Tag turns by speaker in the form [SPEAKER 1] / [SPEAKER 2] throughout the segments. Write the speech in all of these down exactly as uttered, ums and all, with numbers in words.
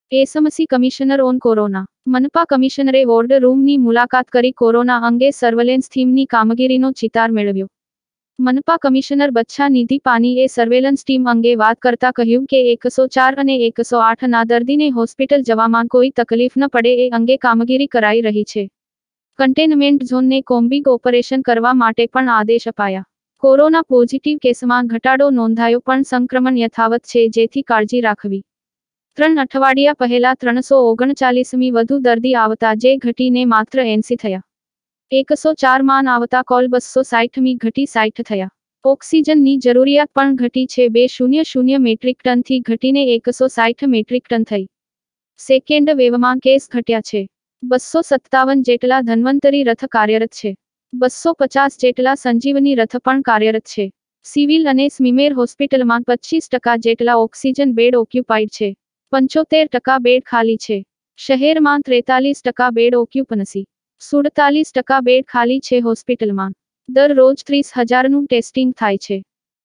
[SPEAKER 1] SMC commissioner on corona. મનપા કમિશનરે ward રૂમની મુલાકાત કરી કોરોના અંગે સર્વેલન્સ ટીમની કામગીરીનો ચિતાર મેળવ્યો. મનપા કમિશનર બચ્છા નિધિ પાનીએ સર્વેલન્સ ટીમ અંગે વાત કરતા કહ્યું કે એકસો ચાર અને એકસો આઠ ના દર્દીને હોસ્પિટલ જવામાં કોઈ તકલીફ ન પડે એ અંગે કામગીરી કરાઈ રહી છે. કન્ટેનમેન્ટ ઝોનને કોમ્બિંગ ઓપરેશન કરવા માટે પણ આદેશ અપાયા. કોરોના પોઝિટિવ કેસમાં ઘટાડો નોંધાયો પણ સંક્રમણ યથાવત છે, જેથી કાળજી રાખવી. ત્રણ અઠવાડિયા પહેલા ત્રણસો ઓગણચાલીસમી વધુ દર્દી આવતા જે ઘટીને માત્ર એંસી થયા. એકસો ચાર માં આવતા કોલ બસો સાઠમી ઘટી સાઠ થયા. ઓક્સિજનની જરૂરિયાત પણ ઘટી છે, બે શૂન્ય શૂન્ય મેટ્રિક ટનથી ઘટીને એકસો સાઠ મેટ્રિક ટન થઈ. સેકન્ડ વેવમાં કેસ ઘટ્યા છે. બસો સત્તાવન જેટલા ધન્વંતરી રથ કાર્યરત છે. બસો પચાસ જેટલા સંજીવની રથ પણ કાર્યરત છે. સિવિલ અને સ્મીમેર હોસ્પિટલમાં પચીસ ટકા જેટલા ઓક્સિજન બેડ ઓક્યુપાઇડ છે. પંચોતેર ટકા બેડ ખાલી છે. શહેરમાં ત્રેતાલીસ ટકા બેડ ઓક્યુપન્સી. સુડતાલીસ ટકા બેડ ખાલી છે. હોસ્પિટલમાં દરરોજ ત્રીસ હજારનું ટેસ્ટિંગ થાય છે.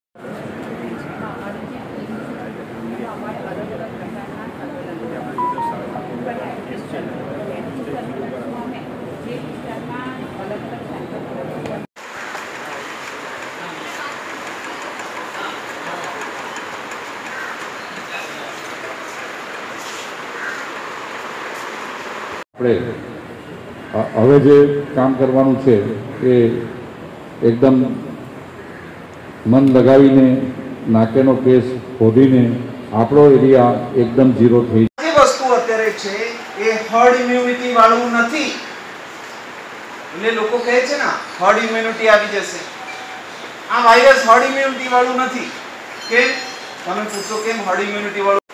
[SPEAKER 2] આપણે હવે જે કામ કરવાનું છે એ એકદમ મન લગાવીને નાકેનો કેસ શોધીને આપણો એરિયા એકદમ ઝીરો થઈ
[SPEAKER 3] જે વસ્તુ અત્યારે છે એ હર્ડ ઇમ્યુનિટી વાળું નથી. એટલે લોકો કહે છે ને હર્ડ ઇમ્યુનિટી આવી જશે. આ વાયરસ હર્ડ ઇમ્યુનિટી વાળું નથી. કે તમે પૂછો કેમ હર્ડ ઇમ્યુનિટી વાળું?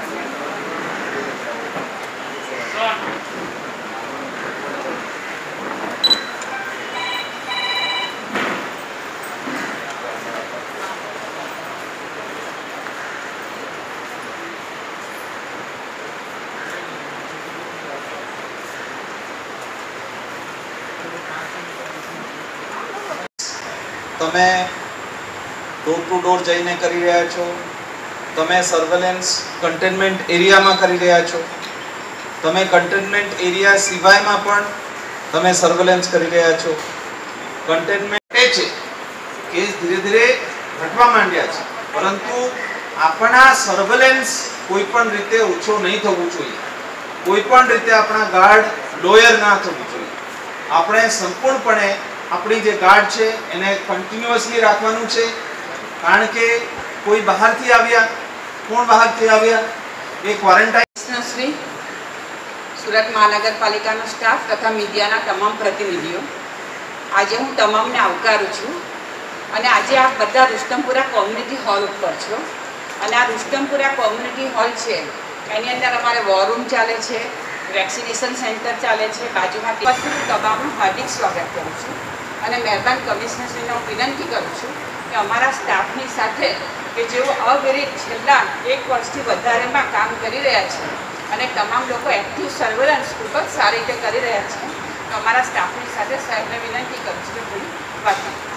[SPEAKER 3] તમે ડોર ટુ ડોર જઈને કરી રહ્યા છો. તમે સર્વેલન્સ કન્ટેનમેન્ટ એરિયામાં કરી રહ્યા છો. તમે કન્ટેનમેન્ટ એરિયા સિવાયમાં પણ તમે સર્વેલન્સ કરી રહ્યા છો. કન્ટેનમેન્ટ એ છે કેસ ધીરે ધીરે ઘટવા માંડ્યા છે, પરંતુ આપણા સર્વેલન્સ કોઈ પણ રીતે ઓછો નહીં થવું જોઈએ. કોઈ પણ રીતે આપણા ગાર્ડ લોયર ના થવું જોઈએ. આપણે સંપૂર્ણપણે આપણી જે ગાર્ડ છે એને કન્ટિન્યુઅસલી રાખવાનું છે. કારણ કે કોઈ બહારથી આવ્યા, કોણ બહારથી આવ્યા, એ ક્વોરન્ટાઇન
[SPEAKER 4] શ્રી સુરત મહાનગરપાલિકાનો સ્ટાફ તથા મીડિયાના તમામ પ્રતિનિધિઓ, આજે હું તમામને આવકારું છું. અને આજે આપ બધા રુસ્તમપુરા કોમ્યુનિટી હોલ ઉપર છો. અને આ રુસ્તમપુરા કોમ્યુનિટી હોલ છે એની અંદર અમારે વોર રૂમ ચાલે છે, વેક્સિનેશન સેન્ટર ચાલે છે. બાજુમાં તમામનું હાર્દિક સ્વાગત કરું છું. અને મહેરબાન કમિશનરશ્રીને હું વિનંતી કરું છું કે અમારા સ્ટાફની સાથે કે જેઓ અવિરત છેલ્લા એક વર્ષથી વધારેમાં કામ કરી રહ્યા છે અને તમામ લોકો એક્ટિવ સર્વેલન્સ ખૂબ જ સારી રીતે કરી રહ્યા છે, તો અમારા સ્ટાફની સાથે સાહેબને વિનંતી કરું છું કે થોડી વાત.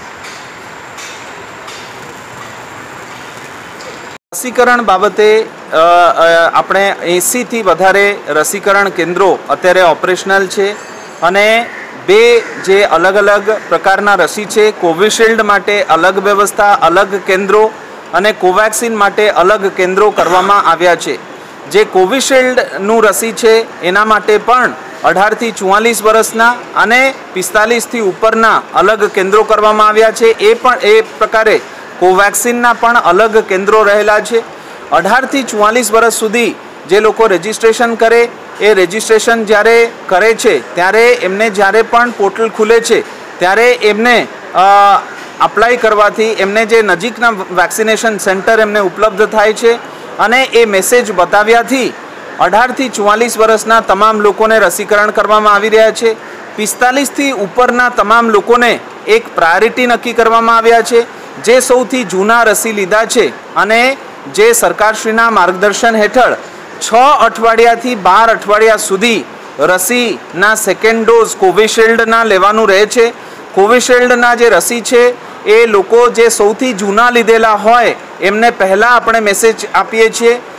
[SPEAKER 3] રસીકરણ બાબતે આપણે એંસીથી વધારે રસીકરણ કેન્દ્રો અત્યારે ઓપરેશનલ છે. અને બે જે અલગ અલગ પ્રકારના રસી છે, કોવિશિલ્ડ માટે અલગ વ્યવસ્થા, અલગ કેન્દ્રો, અને કોવેક્સિન માટે અલગ કેન્દ્રો કરવામાં આવ્યા છે. જે કોવિશિલ્ડનું રસી છે એના માટે પણ અઢારથી ચુમ્માલીસ વર્ષના અને પિસ્તાલીસથી ઉપરના અલગ કેન્દ્રો કરવામાં આવ્યા છે. એ પણ એ પ્રકારે કોવેક્સિનના પણ અલગ કેન્દ્રો રહેલા છે. અઢારથી ચુમ્માલીસ વર્ષ સુધી જે લોકો રજિસ્ટ્રેશન કરે એ રજિસ્ટ્રેશન જ્યારે કરે છે ત્યારે એમને જ્યારે પણ પોર્ટલ ખુલે છે ત્યારે એમને અપ્લાય કરવાથી એમને જે નજીકના વેક્સિનેશન સેન્ટર એમને ઉપલબ્ધ થાય છે. અને એ મેસેજ બતાવ્યાથી અઢારથી ચુમ્માલીસ વર્ષના તમામ લોકોને રસીકરણ કરવામાં આવી રહ્યા છે. પિસ્તાલીસથી ઉપરના તમામ લોકોને એક પ્રાયોરિટી નક્કી કરવામાં આવ્યા છે. જે સૌથી જૂના રસી લીધા છે અને જે સરકારશ્રીના માર્ગદર્શન હેઠળ છ અઠવાડિયાથી બાર અઠવાડિયા સુધી રસીના સેકન્ડ ડોઝ કોવિશિલ્ડના લેવાનું રહે છે. કોવિશિલ્ડના જે રસી છે એ લોકો જે સૌથી જૂના લીધેલા હોય એમને પહેલાં આપણે મેસેજ આપીએ છીએ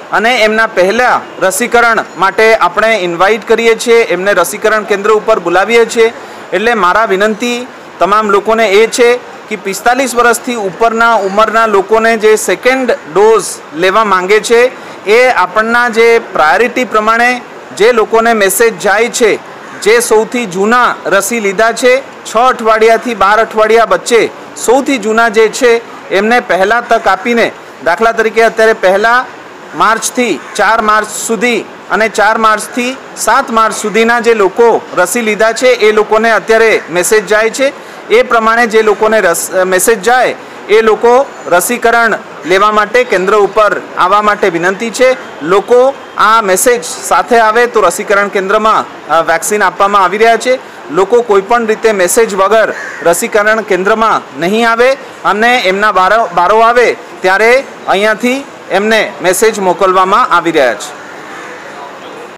[SPEAKER 3] અને એમના પહેલા રસીકરણ માટે આપણે ઇન્વાઇટ કરીએ છીએ, એમને રસીકરણ કેન્દ્ર ઉપર બોલાવીએ છીએ। એટલે મારા વિનંતી તમામ લોકોને એ છે કે પિસ્તાલીસ વર્ષથી ઉપરના ઉંમરના લોકોને જે સેકન્ડ ડોઝ લેવા માંગે છે એ આપણના જે પ્રાયોરિટી પ્રમાણે જે લોકોને મેસેજ જાય છે, જે સૌથી જૂના રસી લીધા છે છ અઠવાડિયાથી બાર અઠવાડિયા વચ્ચે સૌથી જૂના જે છે એમને પહેલાં તક આપીને, દાખલા તરીકે અત્યારે પહેલાં માર્ચથી ચાર માર્ચ સુધી અને ચાર માર્ચથી સાત માર્ચ સુધીના જે લોકો રસી લીધા છે એ લોકોને અત્યારે મેસેજ જાય છે। એ પ્રમાણે જે લોકોને રસ મેસેજ જાય એ લોકો રસીકરણ લેવા માટે કેન્દ્ર ઉપર આવવા માટે વિનંતી છે। લોકો આ મેસેજ સાથે આવે તો રસીકરણ કેન્દ્રમાં વેક્સિન આપવામાં આવી રહ્યા છે। લોકો કોઈપણ રીતે મેસેજ વગર રસીકરણ કેન્દ્રમાં નહીં આવે અને એમના બારો બારો આવે ત્યારે અહીંયાથી એમને મેસેજ મોકલવામાં આવી રહ્યા છે।